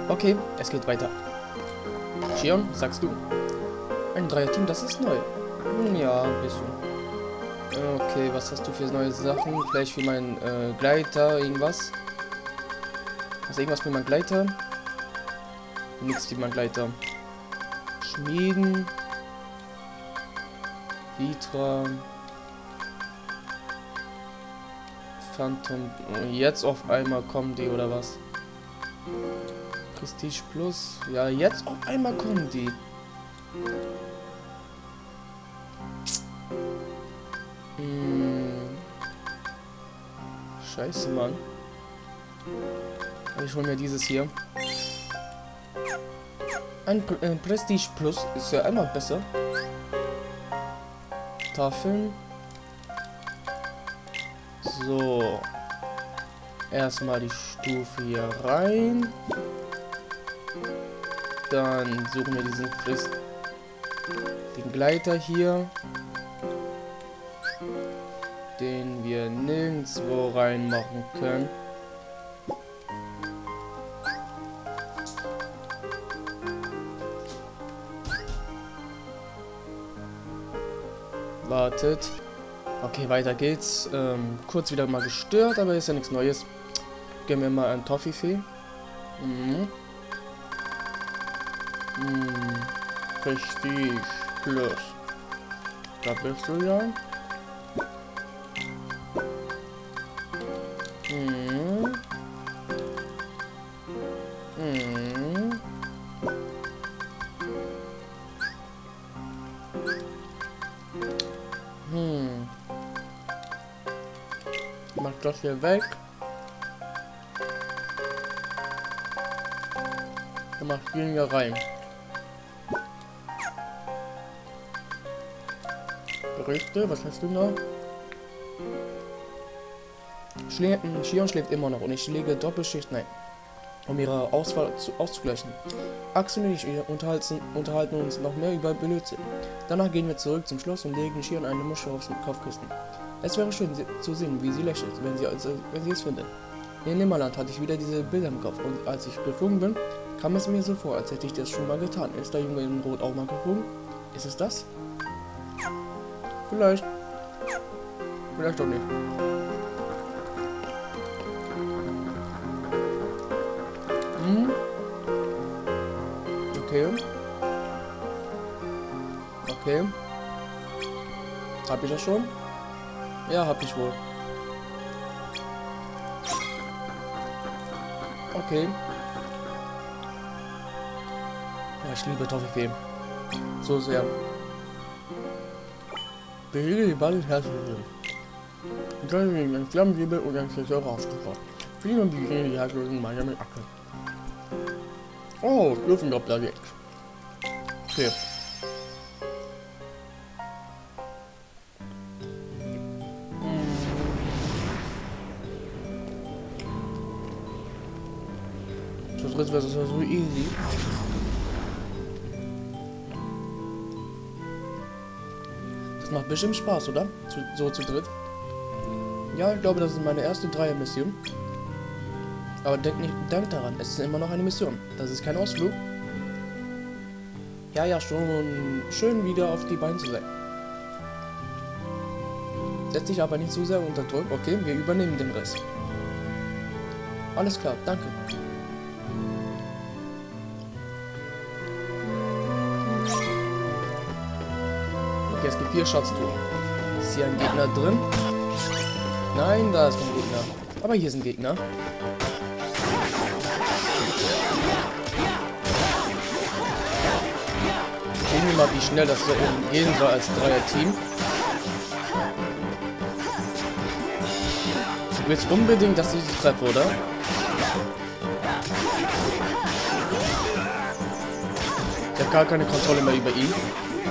Okay, es geht weiter. Shion, sagst du? Ein Dreier-Team, das ist neu. Ja, ein bisschen. Okay, was hast du für neue Sachen? Vielleicht für meinen Gleiter, irgendwas? Hast du irgendwas für meinen Gleiter? Nichts für meinen Gleiter. Schmieden. Vitra. Phantom. Jetzt auf einmal kommen die, oder was? Prestige Plus. Ja, jetzt auf einmal kommen die. Scheiße, Mann. Ich hol mir dieses hier. Ein Prestige Plus ist ja einmal besser. Tafeln. So. Erstmal die Stufe hier rein. Dann suchen wir den Gleiter hier. Den wir nirgendwo reinmachen können. Wartet. Okay, weiter geht's. Kurz wieder mal gestört, aber ist ja nichts Neues. Geben wir mal ein Toffifee. Prestige Plus. Da bist du ja. Mach das hier weg. Und mach den hier rein. Berichte, was hast du noch? Shion schläft immer noch und ich lege Doppelschicht ein, um ihre Auswahl auszugleichen. Axel und ich unterhalten uns noch mehr über Blödsinn. Danach gehen wir zurück zum Schloss und legen Shion eine Muschel aufs Kopfkissen. Es wäre schön zu sehen, wie sie lächelt, wenn sie es findet. In Nimmerland hatte ich wieder diese Bilder im Kopf und als ich geflogen bin, kam es mir so vor, als hätte ich das schon mal getan. Ist der Junge in Rot auch mal geflogen? Ist es das? Vielleicht. Vielleicht doch nicht. Okay. Okay. Hab ich das schon? Ja, hab ich wohl. Okay. Oh, ich liebe Toffifee. So sehr. Bewege die Ball herzustellen. Und dann wegen ein Flammenwirbel und ein Friseur aufgekocht. Viele bewegen die Herzlösung meiner mit Acke. Oh, Stufendoppler jetzt. Okay. Zu dritt wäre es ja so easy. Das macht bestimmt Spaß, oder? So zu dritt. Ja, ich glaube, das ist meine erste Dreier-Mission. Aber denk daran, es ist immer noch eine Mission. Das ist kein Ausflug. Ja, schon schön wieder auf die Beine zu sein. Setz dich aber nicht zu sehr unter Druck, okay? Wir übernehmen den Rest. Alles klar, danke. Okay, es gibt 4 Schatztruhen. Ist hier ein Gegner drin? Nein, da ist kein Gegner. Aber hier sind Gegner. Gucken wir mal, wie schnell das so gehen soll als Dreier-Team. Du willst unbedingt, dass ich dich treffe, oder? Ich habe gar keine Kontrolle mehr über ihn.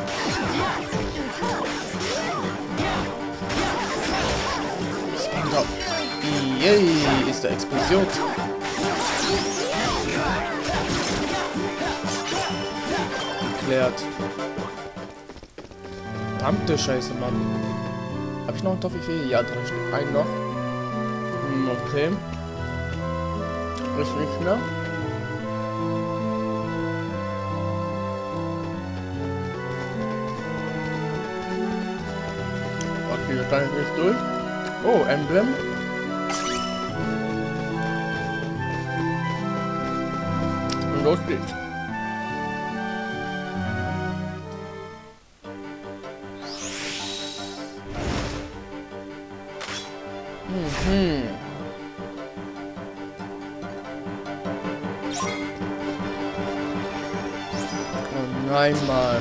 Yay, ist der explodiert. Geklärt. Verdammte Scheiße, Mann. Hab ich noch einen Toffifee? Ja, 3 Stück. Einen noch. Okay. Ist nicht mehr. Okay, das kann ich nicht durch. Oh, Emblem. Und los geht's. Oh nein, Mann.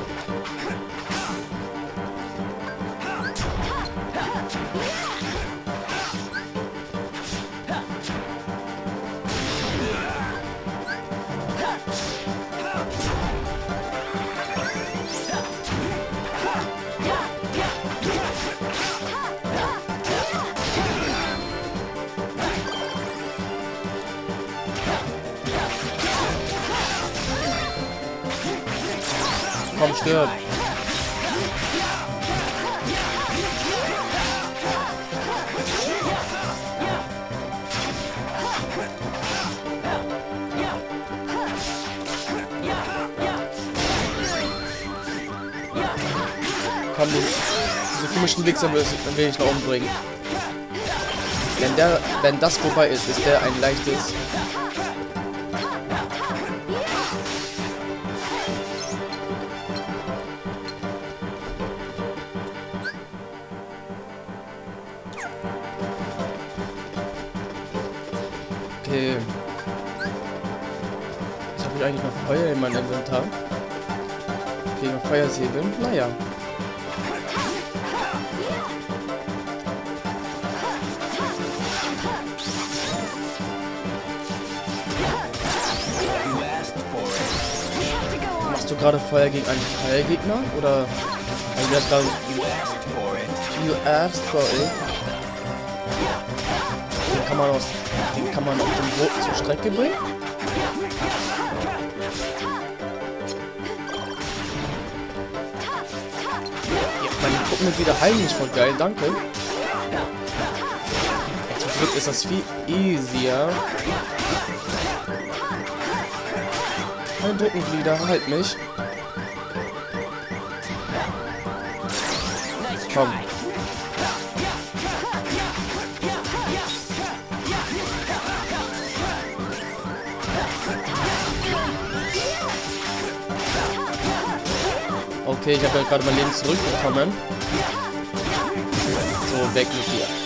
Komm, stirb. Komm, diese komischen Wichser will ich noch umbringen. Wenn das vorbei ist, ist der ein leichtes. Okay. Jetzt habe ich eigentlich noch Feuer in meinem Inventar. Okay, noch Feuersäbel. Naja. Machst du gerade Feuer gegen einen Fallgegner? Oder also das gerade you asked for it? Den kann man auf dem Boot zur Strecke bringen? Ja, meine Truppen mit wieder heilen ist voll geil, danke. Ja, zum Glück ist das viel easier. Mein Druckenglieder, halt mich. Komm. Okay, ich habe ja gerade mein Leben zurückbekommen. So, weg mit dir.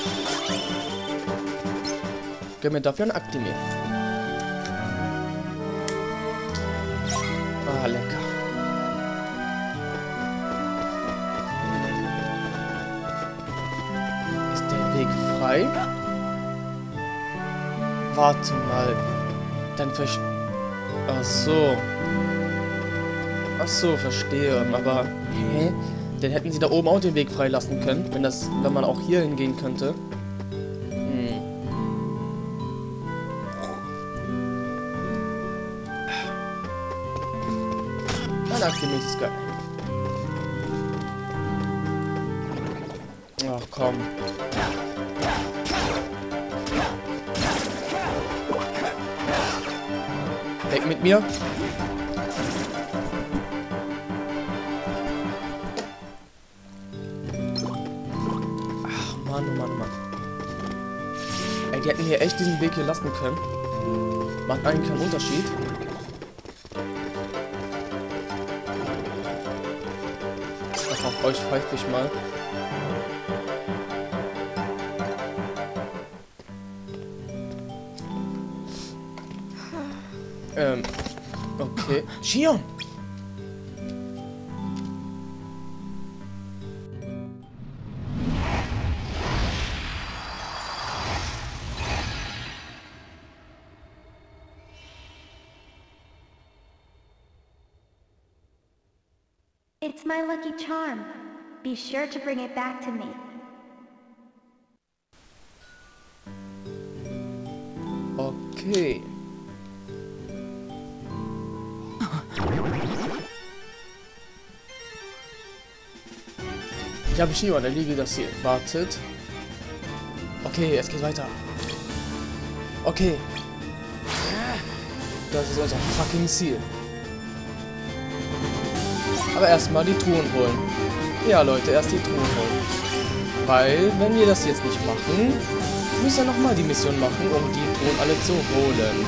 Gib mir dafür ein Aktimir. Ah, lecker. Ist der Weg frei? Warte mal. Dann Ach so. Ach so, verstehe. Aber, hä? Dann hätten sie da oben auch den Weg freilassen können, wenn man auch hier hingehen könnte. Ein Aktivität ist geil. Ach komm. Weg mit mir. Mann, oh Mann, oh Mann. Ey, die hätten hier echt diesen Weg hier lassen können. Macht eigentlich keinen Unterschied. Ach, auf euch pfeife ich mal. Okay. Shion! It's my lucky charm. Be sure to bring it back to me. Okay. Ich habe Shion, der Liege, das hier wartet. Okay, es geht weiter. Okay. Das ist unser fucking Ziel. Aber erstmal die Truhen holen. Ja, Leute, erst die Truhen holen. Weil, wenn wir das jetzt nicht machen, müssen wir nochmal die Mission machen, um die Thron alle zu holen.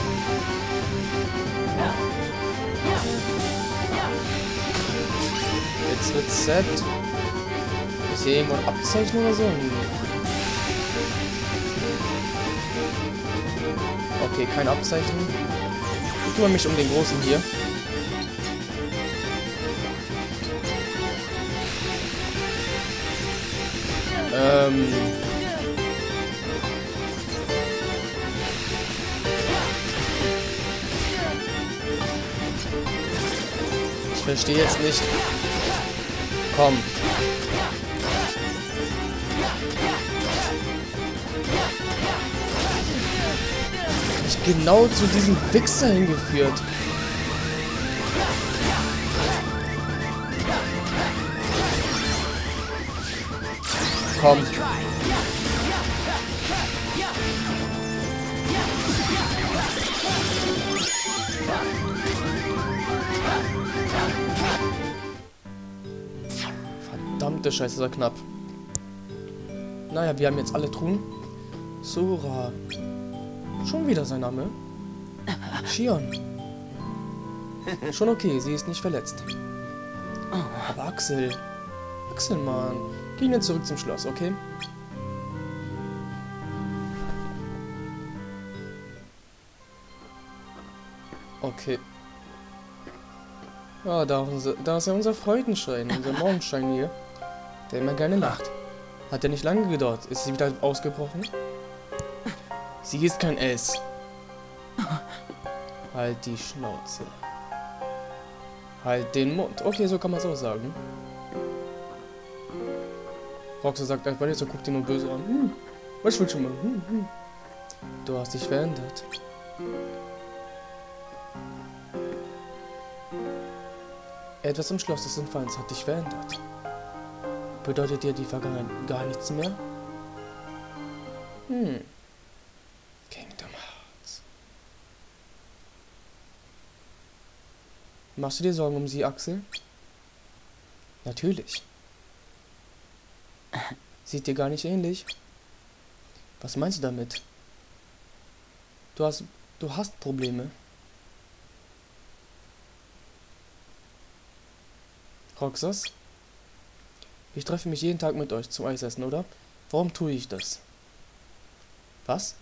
Jetzt Rezept. Ist hier irgendwo ein Abzeichen oder so? Okay, kein Abzeichen. Ich kümmere mich um den Großen hier. Ich verstehe jetzt nicht. Komm. Ich genau zu diesem Wichser hingeführt. Komm. Verdammte Scheiße, ist er knapp. Naja, wir haben jetzt alle Truhen. Sora. Schon wieder sein Name. Shion. Schon okay, sie ist nicht verletzt. Aber Axel. Axel, Mann. Gehen wir zurück zum Schloss, okay? Okay. Ja, da ist ja unser Freudenschein, unser Morgenschein hier. Der immer gerne lacht. Hat ja nicht lange gedauert. Ist sie wieder ausgebrochen? Sie ist kein S. Halt die Schnauze. Halt den Mund. Okay, so kann man es auch sagen. Roxy sagt einfach nicht so, guckt ihn nur böse an. Was willst du mal? Du hast dich verändert. Etwas im Schloss des Infalls hat dich verändert. Bedeutet dir die Vergangenheit gar nichts mehr? Kingdom Hearts. Machst du dir Sorgen um sie, Axel? Natürlich. Sieht dir gar nicht ähnlich. Was meinst du damit? Du hast Probleme. Roxas? Ich treffe mich jeden Tag mit euch zum Eisessen, oder? Warum tue ich das? Was?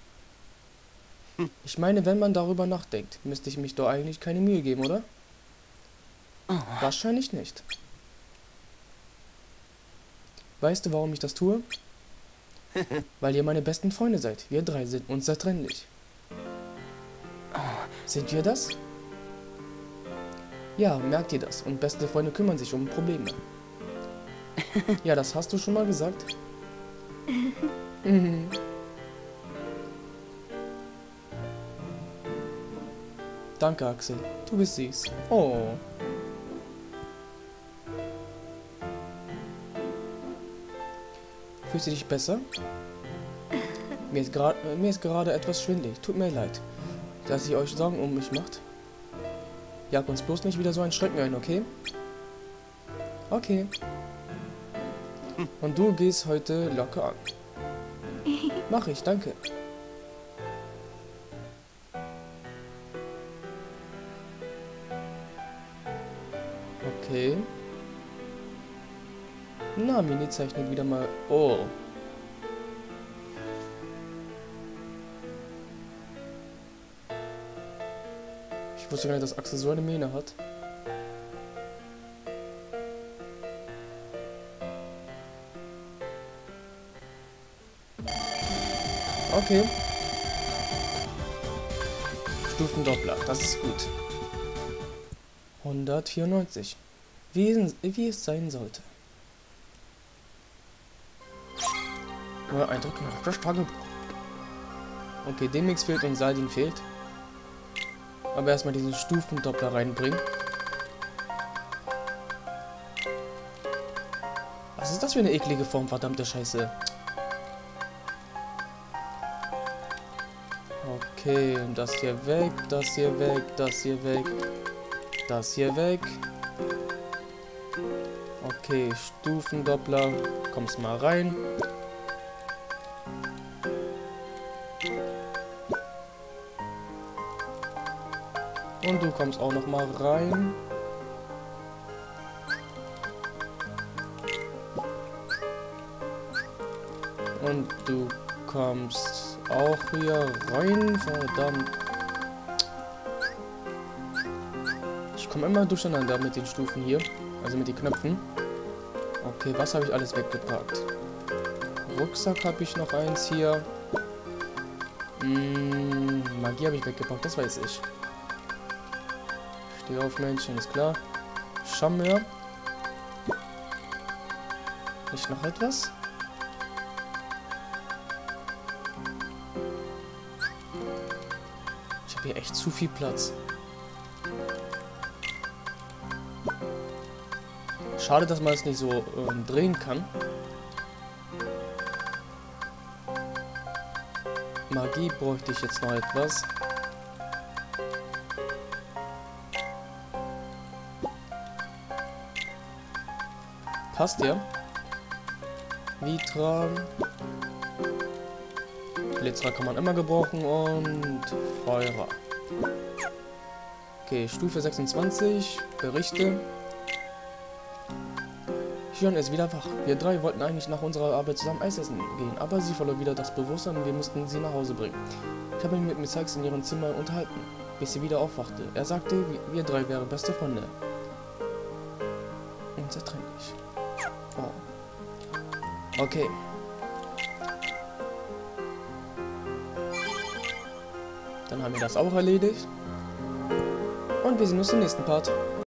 Ich meine, wenn man darüber nachdenkt, müsste ich mich doch eigentlich keine Mühe geben, oder? Wahrscheinlich nicht. Weißt du, warum ich das tue? Weil ihr meine besten Freunde seid. Wir drei sind unzertrennlich. Sind wir das? Ja, merkt ihr das? Und beste Freunde kümmern sich um Probleme. Ja, das hast du schon mal gesagt. Danke, Axel. Du bist süß. Oh. Fühlst du dich besser? Mir ist gerade etwas schwindelig. Tut mir leid, dass ihr euch Sorgen um mich macht. Jag uns bloß nicht wieder so ein Schrecken ein, okay? Okay. Und du gehst heute locker an. Mach ich, danke. Okay. Na, Mini zeichnet wieder mal... Oh. Ich wusste gar nicht, dass Axel so eine Mähne hat. Okay. Stufendoppler, das ist gut. 194. Wie es sein sollte. Neuer Eindruck nach das Tagebuch. Okay, Demix fehlt und Saldin fehlt. Aber erstmal diesen Stufendoppler reinbringen. Was ist das für eine eklige Form, verdammte Scheiße? Okay, das hier weg, das hier weg, das hier weg, das hier weg. Okay, Stufendoppler. Kommst mal rein. Und du kommst auch noch mal rein. Und du kommst auch hier rein. Verdammt. Ich komme immer durcheinander mit den Stufen hier. Also mit den Knöpfen. Okay, was habe ich alles weggepackt? Rucksack habe ich noch eins hier. Magie habe ich weggepackt, das weiß ich. Steh auf, Männchen, ist klar. Charmeur. Nicht noch etwas? Ich habe hier echt zu viel Platz. Schade, dass man es nicht so drehen kann. Magie bräuchte ich jetzt noch etwas. Passt ja. Vitra. Blitzer kann man immer gebrauchen und Feuerer. Okay, Stufe 26. Berichte. Shion ist wieder wach. Wir drei wollten eigentlich nach unserer Arbeit zusammen Eis essen gehen, aber sie verlor wieder das Bewusstsein und wir mussten sie nach Hause bringen. Ich habe mich mit Misaki in ihrem Zimmer unterhalten, bis sie wieder aufwachte. Er sagte, wir drei wären beste Freunde. Unzertrennlich. Oh. Okay. Dann haben wir das auch erledigt. Und wir sehen uns im nächsten Part.